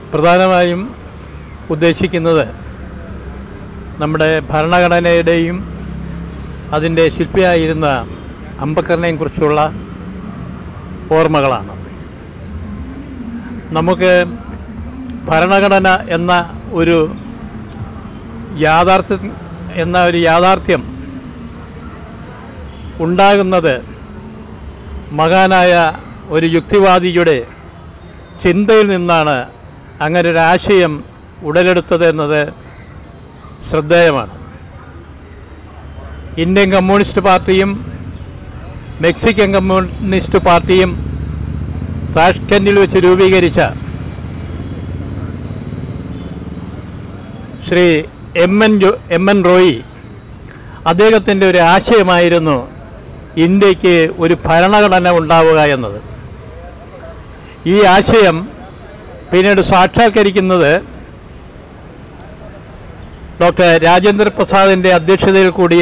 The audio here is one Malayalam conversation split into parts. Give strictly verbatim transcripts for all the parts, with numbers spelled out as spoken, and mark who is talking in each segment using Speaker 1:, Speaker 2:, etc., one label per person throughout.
Speaker 1: പ്രധാനമായും ഉദ്ദേശിക്കുന്നത് നമ്മുടെ ഭരണഘടനയുടെയും അതിൻ്റെ ശില്പിയായിരുന്ന അംബേദ്കറിനെയും കുറിച്ചുള്ള ഓർമ്മകളാണ്. നമുക്ക് ഭരണഘടന എന്ന ഒരു യാഥാർത്ഥ്യം എന്ന ഒരു യാഥാർത്ഥ്യം ഉണ്ടാകുന്നത് മഹാനായ ഒരു യുക്തിവാദിയുടെ ചിന്തയിൽ നിന്നാണ് അങ്ങനെ ഒരു ആശയം ഉടലെടുത്തത് എന്നത് ശ്രദ്ധേയമാണ്. ഇന്ത്യൻ കമ്മ്യൂണിസ്റ്റ് പാർട്ടിയും മെക്സിക്കൻ കമ്മ്യൂണിസ്റ്റ് പാർട്ടിയും താഷ്കെൻഡിൽ വെച്ച് രൂപീകരിച്ച ശ്രീ എം എൻ ജോ എം എൻ റോയി അദ്ദേഹത്തിൻ്റെ ഒരു ആശയമായിരുന്നു ഇന്ത്യക്ക് ഒരു ഭരണഘടന ഉണ്ടാവുക എന്നത്. ഈ ആശയം പിന്നീട് സാക്ഷാത്കരിക്കുന്നത് ഡോക്ടർ രാജേന്ദ്ര പ്രസാദിൻ്റെ അധ്യക്ഷതയിൽ കൂടിയ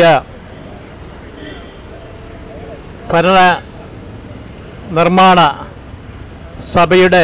Speaker 1: ഭരണ നിർമ്മാണ സഭയുടെ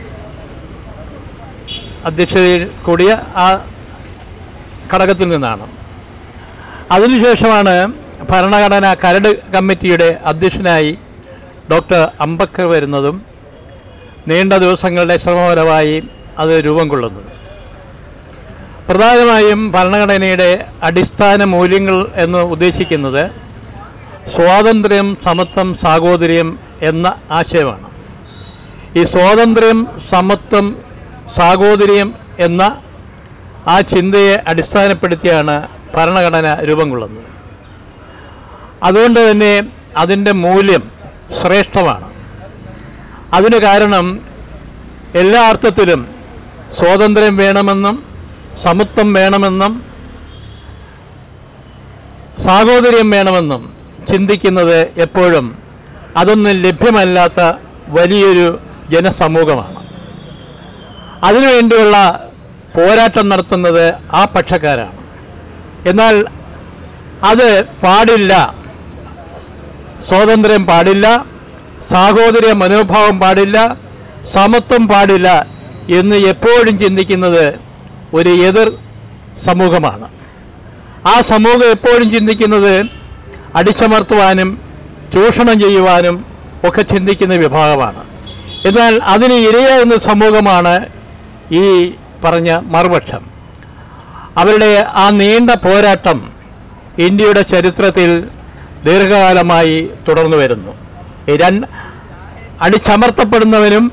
Speaker 1: അധ്യക്ഷതയിൽ കൂടിയ ആ ഘടകത്തിൽ നിന്നാണ്. അതിനുശേഷമാണ് ഭരണഘടനാ കരട് കമ്മിറ്റിയുടെ അധ്യക്ഷനായി ഡോക്ടർ അംബേദ്കർ വരുന്നതും നീണ്ട ദിവസങ്ങളുടെ ശ്രമപരമായി അത് രൂപം കൊള്ളുന്നത്. പ്രധാനമായും ഭരണഘടനയുടെ അടിസ്ഥാന മൂല്യങ്ങൾ എന്ന് ഉദ്ദേശിക്കുന്നത് സ്വാതന്ത്ര്യം, സമത്വം, സാഹോദര്യം എന്ന ആശയമാണ്. ഈ സ്വാതന്ത്ര്യം, സമത്വം, സാഹോദര്യം എന്ന ആ ചിന്തയെ അടിസ്ഥാനപ്പെടുത്തിയാണ് ഭരണഘടന രൂപം കൊള്ളുന്നത്. അതുകൊണ്ട് തന്നെ അതിൻ്റെ മൂല്യം ശ്രേഷ്ഠമാണ്. അതിന് കാരണം എല്ലാ അർത്ഥത്തിലും സ്വാതന്ത്ര്യം വേണമെന്നും സമത്വം വേണമെന്നും സാഹോദര്യം വേണമെന്നും ചിന്തിക്കുന്നത് എപ്പോഴും അതൊന്നും ലഭ്യമല്ലാത്ത വലിയൊരു ജനസമൂഹമാണ്. അതിനുവേണ്ടിയുള്ള പോരാട്ടം നടത്തുന്നത് ആ പക്ഷക്കാരാണ്. എന്നാൽ അത് പാടില്ല, സ്വാതന്ത്ര്യം പാടില്ല, സാഹോദര്യ മനോഭാവം പാടില്ല, സമത്വം പാടില്ല എന്ന് എപ്പോഴും ചിന്തിക്കുന്നത് ഒരു എതിർ സമൂഹമാണ്. ആ സമൂഹം എപ്പോഴും ചിന്തിക്കുന്നത് അടിച്ചമർത്തുവാനും ചൂഷണം ചെയ്യുവാനും ഒക്കെ ചിന്തിക്കുന്ന വിഭാഗമാണ്. എന്നാൽ അതിന് ഇരയാകുന്ന സമൂഹമാണ് ഈ പറഞ്ഞ മറുപക്ഷം. അവരുടെ ആ നീണ്ട പോരാട്ടം ഇന്ത്യയുടെ ചരിത്രത്തിൽ ദീർഘകാലമായി തുടർന്നു വരുന്നു. രണ്ട് അടിച്ചമർത്തപ്പെടുന്നവനും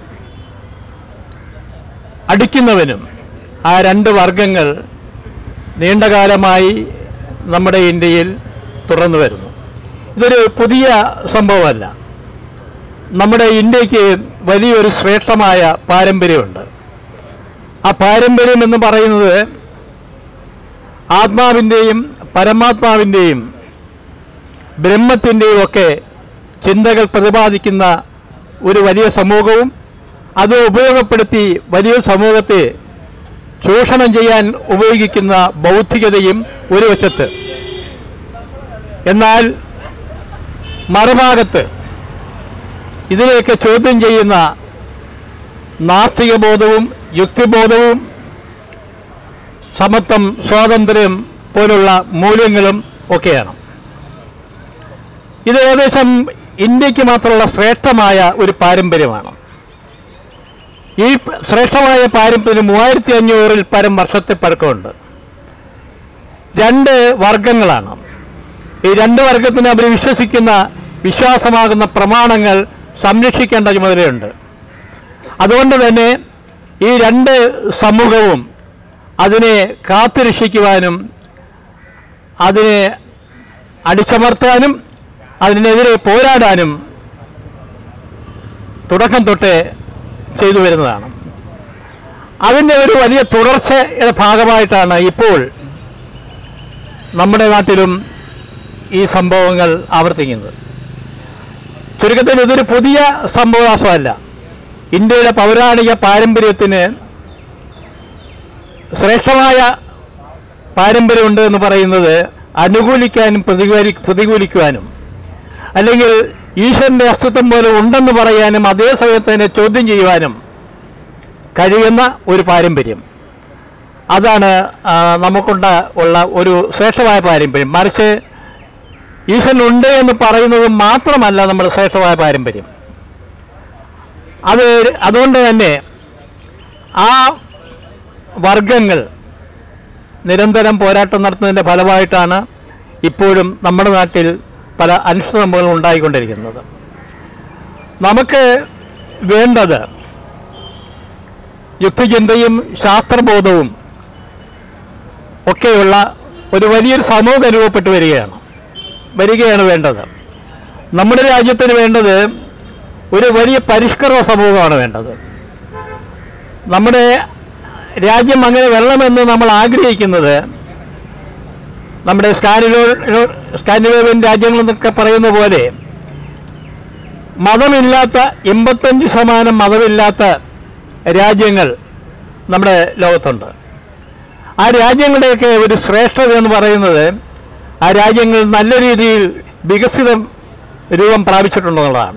Speaker 1: അടിക്കുന്നവനും ആ രണ്ട് വർഗങ്ങൾ നീണ്ടകാലമായി നമ്മുടെ ഇന്ത്യയിൽ തുടർന്നു വരുന്നു. ഇതൊരു പുതിയ സംഭവമല്ല. നമ്മുടെ ഇന്ത്യക്ക് വലിയൊരു ശ്രേഷ്ഠമായ പാരമ്പര്യമുണ്ട്. ആ പാരമ്പര്യം എന്ന് പറയുന്നത് ആത്മാവിൻ്റെയും പരമാത്മാവിൻ്റെയും ബ്രഹ്മത്തിൻ്റെയും ഒക്കെ ചിന്തകൾ പ്രതിപാദിക്കുന്ന ഒരു വലിയ സമൂഹവും അത് ഉപയോഗപ്പെടുത്തി വലിയ സമൂഹത്തെ ചൂഷണം ചെയ്യാൻ ഉപയോഗിക്കുന്ന ബൗദ്ധികതയും ഒരു വശത്ത്, എന്നാൽ മറുഭാഗത്ത് ഇതിനെയൊക്കെ ചോദ്യം ചെയ്യുന്ന നാസ്തികബോധവും യുക്തിബോധവും സമത്വം, സ്വാതന്ത്ര്യം പോലുള്ള മൂല്യങ്ങളും ഒക്കെയാണ്. ഇത് ഏകദേശം ഇന്ത്യക്ക് മാത്രമുള്ള ശ്രേഷ്ഠമായ ഒരു പാരമ്പര്യമാണ്. ഈ ശ്രേഷ്ഠമായ പാരമ്പര്യം മൂവായിരത്തി അഞ്ഞൂറിൽ പരം വർഷത്തെ പഴക്കമുണ്ട്. രണ്ട് വർഗങ്ങളാണ്. ഈ രണ്ട് വർഗത്തിന് അവർ വിശ്വസിക്കുന്ന വിശ്വാസമാകുന്ന പ്രമാണങ്ങൾ സംരക്ഷിക്കേണ്ട ചുമതലയുണ്ട്. അതുകൊണ്ട് തന്നെ ഈ രണ്ട് സമൂഹവും അതിനെ കാത്തുരക്ഷിക്കുവാനും അതിനെ അടിച്ചമർത്താനും അതിനെതിരെ പോരാടാനും തുടക്കം തൊട്ടേ ചെയ്തു വരുന്നതാണ്. അതിൻ്റെ ഒരു വലിയ തുടർച്ചയുടെ ഭാഗമായിട്ടാണ് ഇപ്പോൾ നമ്മുടെ നാട്ടിലും ഈ സംഭവങ്ങൾ ആവർത്തിക്കുന്നത്. ചുരുക്കത്തിൽ ഇതൊരു പുതിയ സംഭവവാസമല്ല. ഇന്ത്യയുടെ പൗരാണിക പാരമ്പര്യത്തിന് ശ്രേഷ്ഠമായ പാരമ്പര്യമുണ്ട് എന്ന് പറയുന്നത് അനുകൂലിക്കാനും പ്രതികൂലി പ്രതികൂലിക്കുവാനും അല്ലെങ്കിൽ ഈശ്വരൻ്റെ അസ്തിത്വം പോലെ ഉണ്ടെന്ന് പറയാനും അതേ സമയത്ത് തന്നെ ചോദ്യം ചെയ്യുവാനും കഴിയുന്ന ഒരു പാരമ്പര്യം. അതാണ് നമുക്കുണ്ട ഉള്ള ഒരു ശ്രേഷ്ഠമായ പാരമ്പര്യം. മറിച്ച് ഈശ്വരനുണ്ട് എന്ന് പറയുന്നത് മാത്രമല്ല നമ്മുടെ ശ്രേഷ്ഠമായ പാരമ്പര്യം. അത് അതുകൊണ്ട് തന്നെ ആ വർഗങ്ങൾ നിരന്തരം പോരാട്ടം നടത്തുന്നതിൻ്റെ ഫലമായിട്ടാണ് ഇപ്പോഴും നമ്മുടെ നാട്ടിൽ പല അനിഷ്ട സംഭവങ്ങളും ഉണ്ടായിക്കൊണ്ടിരിക്കുന്നത്. നമുക്ക് വേണ്ടത് യുക്തിചിന്തയും ശാസ്ത്രബോധവും ഒക്കെയുള്ള ഒരു വലിയൊരു സമൂഹം രൂപപ്പെട്ടു വരികയാണ് വരികയാണ് വേണ്ടത്. നമ്മുടെ രാജ്യത്തിന് വേണ്ടത് ഒരു വലിയ പരിഷ്കരണ സമൂഹമാണ് വേണ്ടത്. നമ്മുടെ രാജ്യം അങ്ങനെ വെള്ളമെന്ന് നമ്മൾ ആഗ്രഹിക്കുന്നത് നമ്മുടെ സ്കാനിലോ സ്കാൻഡിനേവിയൻ രാജ്യങ്ങളെന്നൊക്കെ പറയുന്ന പോലെ മതമില്ലാത്ത എൺപത്തഞ്ച് ശതമാനം മതമില്ലാത്ത രാജ്യങ്ങൾ നമ്മുടെ ലോകത്തുണ്ട്. ആ രാജ്യങ്ങളുടെയൊക്കെ ഒരു ശ്രേഷ്ഠത എന്ന് പറയുന്നത് ആ രാജ്യങ്ങൾ നല്ല രീതിയിൽ വികസിത രൂപം പ്രാപിച്ചിട്ടുണ്ടെന്നുള്ളതാണ്.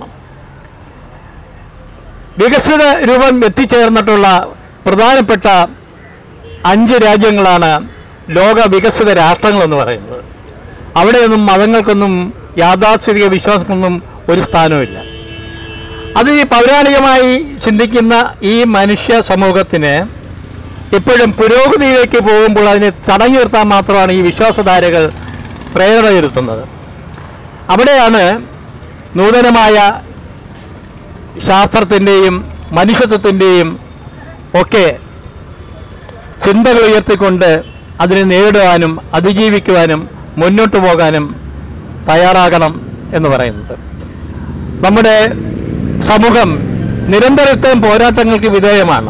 Speaker 1: വികസിത രൂപം എത്തിച്ചേർന്നിട്ടുള്ള പ്രധാനപ്പെട്ട അഞ്ച് രാജ്യങ്ങളാണ് ലോക വികസിത രാഷ്ട്രങ്ങളെന്ന് പറയുന്നത്. അവിടെയൊന്നും മതങ്ങൾക്കൊന്നും യാഥാസ്ഥിതിക വിശ്വാസങ്ങൾക്കൊന്നും ഒരു സ്ഥാനവുമില്ല. അത് ഈ പൗരാണികമായി ചിന്തിക്കുന്ന ഈ മനുഷ്യ സമൂഹത്തിന് എപ്പോഴും പുരോഗതിയിലേക്ക് പോകുമ്പോൾ അതിനെ തടഞ്ഞു നിർത്താൻ മാത്രമാണ് ഈ വിശ്വാസധാരകൾ പ്രേരണ ചെലുത്തുന്നത്. അവിടെയാണ് നൂതനമായ ശാസ്ത്രത്തിൻ്റെയും മനുഷ്യത്വത്തിൻ്റെയും ഒക്കെ ചിന്തകൾ ഉയർത്തിക്കൊണ്ട് അതിനെ നേരിടുവാനും അതിജീവിക്കുവാനും മുന്നോട്ട് പോകാനും തയ്യാറാകണം എന്ന് പറയുന്നത്. നമ്മുടെ സമൂഹം നിരന്തരത്തെയും പോരാട്ടങ്ങൾക്ക് വിധേയമാണ്.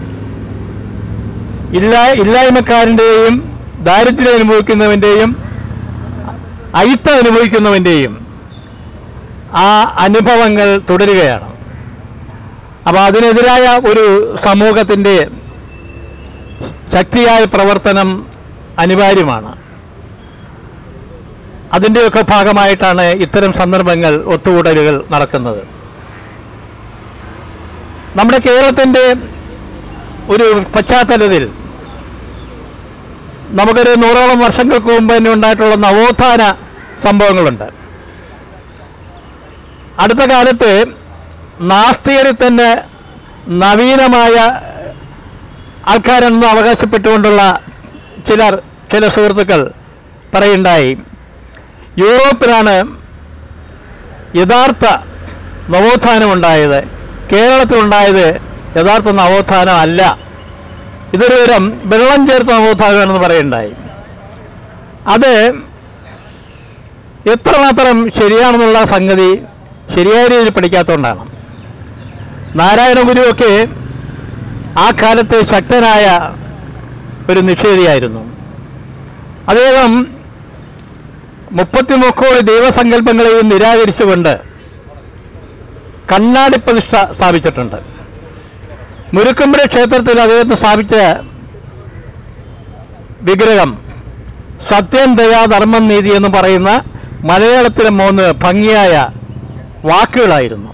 Speaker 1: ഇല്ല ഇല്ലായ്മക്കാരൻ്റെയും ദാരിദ്ര്യം അനുഭവിക്കുന്നവൻ്റെയും അയിത്തം അനുഭവിക്കുന്നവൻ്റെയും ആ അനുഭവങ്ങൾ തുടരുകയാണ്. അപ്പോൾ അതിനെതിരായ ഒരു സമൂഹത്തിൻ്റെ ശക്തിയായ പ്രവർത്തനം അനിവാര്യമാണ്. അതിൻ്റെയൊക്കെ ഭാഗമായിട്ടാണ് ഇത്തരം സന്ദർഭങ്ങൾ ഒത്തുകൂടലുകൾ നടക്കുന്നത്. നമ്മുടെ കേരളത്തിൻ്റെ ഒരു പശ്ചാത്തലത്തിൽ നമുക്കൊരു നൂറോളം വർഷങ്ങൾക്ക് മുമ്പ് തന്നെ ഉണ്ടായിട്ടുള്ള നവോത്ഥാന സംഭവങ്ങളുണ്ട്. അടുത്ത കാലത്ത് നാസ്തികരിൽ തന്നെ നവീനമായ ആൾക്കാരെന്ന് അവകാശപ്പെട്ടുകൊണ്ടുള്ള ചിലർ ചില സുഹൃത്തുക്കൾ പറയുണ്ടായി, യൂറോപ്പിലാണ് യഥാർത്ഥ നവോത്ഥാനമുണ്ടായത്, കേരളത്തിലുണ്ടായത് യഥാർത്ഥ നവോത്ഥാനം അല്ല, ഇതൊരു തരം വെള്ളം ചേർത്ത നവോത്ഥാനമാണെന്ന് പറയുണ്ടായി. അത് എത്രമാത്രം ശരിയാണെന്നുള്ള സംഗതി ശരിയായ രീതിയിൽ പഠിക്കാത്തതുകൊണ്ടാണ്. നാരായണ ഗുരുവൊക്കെ ആ കാലത്തെ ശക്തനായ ഒരു നിഷേധിയായിരുന്നു. അദ്ദേഹം മുപ്പത്തിമുക്കോടി ദൈവസങ്കല്പങ്ങളെയും നിരാകരിച്ചുകൊണ്ട് കണ്ണാടി പ്രതിഷ്ഠ സ്ഥാപിച്ചിട്ടുണ്ട്. മുരുക്കുമ്പുഴ ക്ഷേത്രത്തിൽ അദ്ദേഹത്തിന് സ്ഥാപിച്ച വിഗ്രഹം സത്യം, ദയ, ധർമ്മം, നീതി എന്ന് പറയുന്ന മലയാളത്തിലെ മൂന്ന് ഭംഗിയായ വാക്കുകളായിരുന്നു.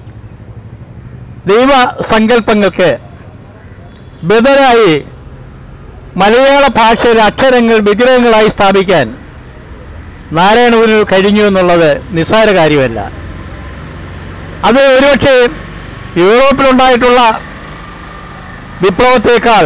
Speaker 1: ദൈവസങ്കല്പങ്ങൾക്ക് ബദലായി മലയാള ഭാഷയിലെ അക്ഷരങ്ങൾ വിഗ്രഹങ്ങളായി സ്ഥാപിക്കാൻ നാരായണഗുരു കഴിഞ്ഞു എന്നുള്ളത് നിസ്സാര കാര്യമല്ല. അത് ഒരുപക്ഷെ യൂറോപ്പിലുണ്ടായിട്ടുള്ള വിപ്ലവത്തേക്കാൾ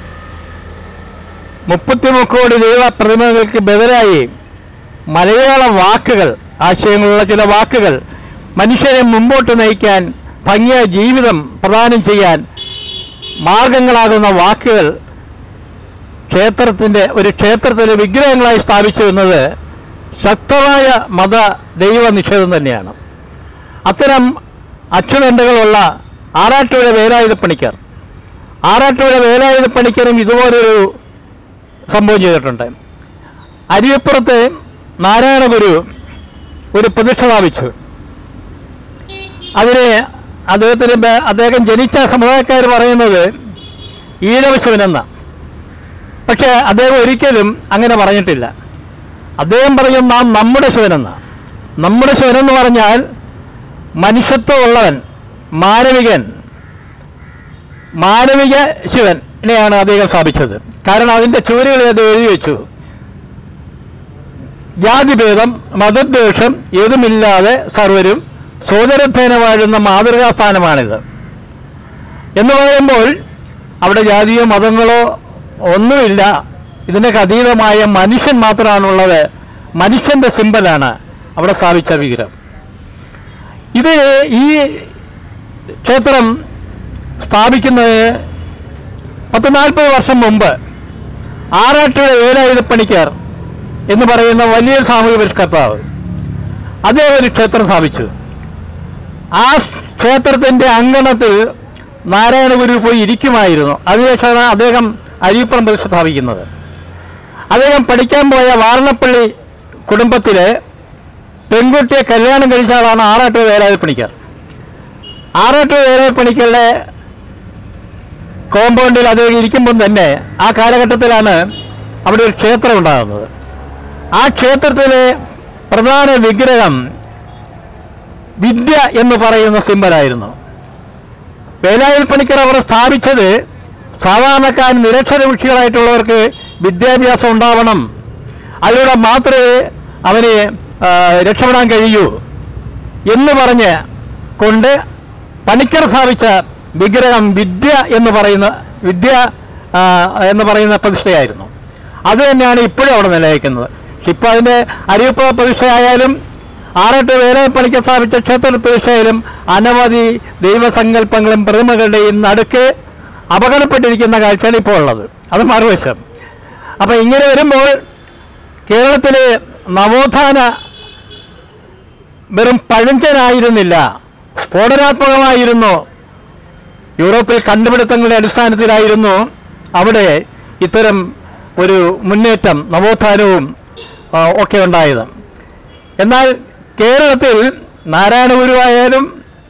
Speaker 1: മുപ്പത്തിമുക്കോടി ദൈവ പ്രതിമകൾക്ക് ബദലായി മലയാള വാക്കുകൾ, ആശയങ്ങളുള്ള ചില വാക്കുകൾ മനുഷ്യരെ മുമ്പോട്ട് നയിക്കാൻ, ഭംഗിയായ ജീവിതം പ്രദാനം ചെയ്യാൻ മാർഗങ്ങളാകുന്ന വാക്കുകൾ ക്ഷേത്രത്തിൻ്റെ ഒരു ക്ഷേത്രത്തിലെ വിഗ്രഹങ്ങളായി സ്ഥാപിച്ചു എന്നത് ശക്തമായ മത ദൈവ നിഷേധം തന്നെയാണ്. അത്തരം അച്ചുതണ്ടുകളുള്ള ആറാട്ടുപുഴ വേലായുധ പണിക്കർ ആറാട്ടുപുഴ വേലായുധ പണിക്കരും ഇതുപോലൊരു സംഭവം ചെയ്തിട്ടുണ്ട്. അരിയപ്പുറത്ത് നാരായണ ഗുരു ഒരു പ്രതിഷ്ഠ സ്ഥാപിച്ചു. അതിന് അദ്ദേഹത്തിന് അദ്ദേഹം ജനിച്ച സമുദായക്കാർ പറയുന്നത് ഈഴവശിവനെന്ന. പക്ഷേ അദ്ദേഹം ഒരിക്കലും അങ്ങനെ പറഞ്ഞിട്ടില്ല. അദ്ദേഹം പറയും നാം നമ്മുടെ ശിവനെന്ന. നമ്മുടെ ശിവനെന്ന് പറഞ്ഞാൽ മനുഷ്യത്വമുള്ളവൻ, മാനവികൻ, മാനവിക ശിവനെയാണ് അദ്ദേഹം സ്ഥാപിച്ചത്. കാരണം അതിൻ്റെ ചുവരുകളിൽ അത് എഴുതി വെച്ചു, ജാതിഭേദം മതദ്വേഷം ഏതുമില്ലാതെ സർവരും സോദരത്തേന വാഴുന്ന മാതൃകാസ്ഥാനമാണിത് എന്ന് പറയുമ്പോൾ അവിടെ ജാതിയോ മതങ്ങളോ ഒന്നുമില്ല, ഇതിനൊക്കെ അതീതമായ മനുഷ്യൻ മാത്രമാണുള്ളത്. മനുഷ്യൻ്റെ സിമ്പലാണ് അവിടെ സ്ഥാപിച്ച വിഗ്രഹം. ഇത് ഈ ക്ഷേത്രം സ്ഥാപിക്കുന്നത് പത്ത് നാൽപ്പത് വർഷം മുമ്പ് ആറാട്ടുപുഴ വേലായുധപ്പണിക്കർ എന്ന് പറയുന്ന വലിയ സാമൂഹ്യ പരിഷ്കർത്താവ് അദ്ദേഹം ഒരു ക്ഷേത്രം സ്ഥാപിച്ചു. ആ ക്ഷേത്രത്തിൻ്റെ അങ്കണത്തിൽ നാരായണഗുരു പോയി ഇരിക്കുമായിരുന്നു. അതിനുശേഷമാണ് അദ്ദേഹം അരിപ്പുറം പ്രതിഷ്ഠ സ്ഥാപിക്കുന്നത്. അദ്ദേഹം പഠിക്കാൻ പോയ വാരണപ്പള്ളി കുടുംബത്തിലെ പെൺകുട്ടിയെ കല്യാണം കഴിച്ച ആളാണ് ആറാട്ടുപുഴ വേലായുധപ്പണിക്കർ. ആറാട്ടുപുഴ വേലായുധപ്പണിക്കരുടെ കോമ്പൗണ്ടിൽ അദ്ദേഹം ഇരിക്കുമ്പം തന്നെ ആ കാലഘട്ടത്തിലാണ് അവിടെ ഒരു ക്ഷേത്രം ഉണ്ടാകുന്നത്. ആ ക്ഷേത്രത്തിലെ പ്രധാന വിഗ്രഹം വിദ്യ എന്ന് പറയുന്ന സിംബലായിരുന്നു. വേലായുധപ്പണിക്കർ അവർ സ്ഥാപിച്ചത് സാധാരണക്കാരൻ നിരക്ഷരവിഷികളായിട്ടുള്ളവർക്ക് വിദ്യാഭ്യാസം ഉണ്ടാവണം, അതിലൂടെ മാത്രമേ അവന് രക്ഷപ്പെടാൻ കഴിയൂ എന്ന് പറഞ്ഞ് കൊണ്ട് പണിക്കർ സ്ഥാപിച്ച വിഗ്രഹം വിദ്യ എന്ന് പറയുന്ന വിദ്യ എന്ന് പറയുന്ന പ്രതിഷ്ഠയായിരുന്നു. അത് തന്നെയാണ് ഇപ്പോഴും അവിടെ നിലനിൽക്കുന്നത്. പക്ഷെ ഇപ്പോൾ അതിൻ്റെ അരിയപ്പ പ്രതിഷ്ഠയായാലും ആറാട്ട് വേലായുധപ്പണിക്കർ സ്ഥാപിച്ച ക്ഷേത്ര പ്രതിഷ്ഠയിലും അനവധി ദൈവസങ്കല്പങ്ങളും പ്രതിമകളുടെയും നടുക്ക് അപകടപ്പെട്ടിരിക്കുന്ന കാഴ്ചയാണ് ഇപ്പോൾ ഉള്ളത്. അത് മറുവശം. അപ്പം ഇങ്ങനെ വരുമ്പോൾ കേരളത്തിലെ നവോത്ഥാന വെറും പഴഞ്ചനായിരുന്നില്ല, സ്ഫോടനാത്മകമായിരുന്നു. യൂറോപ്പിൽ കണ്ടുപിടുത്തങ്ങളുടെ അടിസ്ഥാനത്തിലായിരുന്നു അവിടെ ഇത്തരം ഒരു മുന്നേറ്റം നവോത്ഥാനവും ഒക്കെ ഉണ്ടായത്. എന്നാൽ കേരളത്തിൽ നാരായണഗുരുവായാലും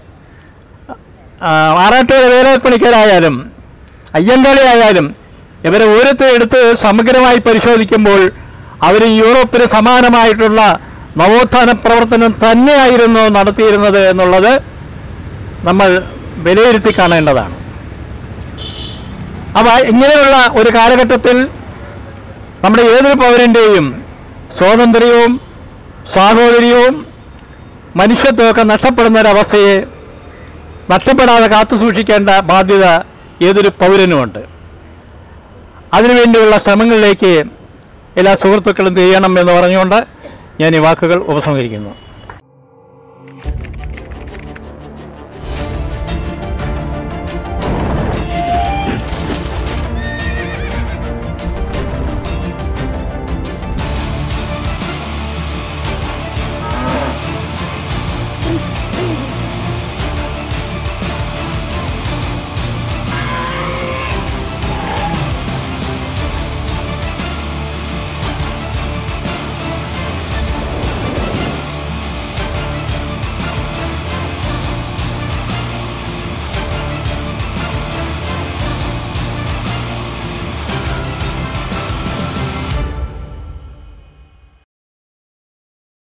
Speaker 1: ആറാട്ടുപുഴ വേലായുധപ്പണിക്കരായാലും അയ്യങ്കാളി ആയാലും ഇവരെ ഓരോരുത്തരും എടുത്ത് സമഗ്രമായി പരിശോധിക്കുമ്പോൾ അവർ യൂറോപ്പിന് സമാനമായിട്ടുള്ള നവോത്ഥാന പ്രവർത്തനം തന്നെയായിരുന്നു നടത്തിയിരുന്നത് എന്നുള്ളത് നമ്മൾ വിലയിരുത്തി കാണേണ്ടതാണ്. അപ്പോൾ ഇങ്ങനെയുള്ള ഒരു കാലഘട്ടത്തിൽ നമ്മുടെ ഏതൊരു പൗരൻ്റെയും സ്വാതന്ത്ര്യവും സാഹോദര്യവും മനുഷ്യത്വമൊക്കെ നഷ്ടപ്പെടുന്ന ഒരവസ്ഥയെ നഷ്ടപ്പെടാതെ കാത്തു സൂക്ഷിക്കേണ്ട ബാധ്യത ഏതൊരു പൗരനുമുണ്ട്. അതിനുവേണ്ടിയുള്ള ശ്രമങ്ങളിലേക്ക് എല്ലാ സുഹൃത്തുക്കളും ചെയ്യണം എന്ന് പറഞ്ഞുകൊണ്ട് ഞാൻ ഈ വാക്കുകൾ ഉപസംഹരിക്കുന്നു.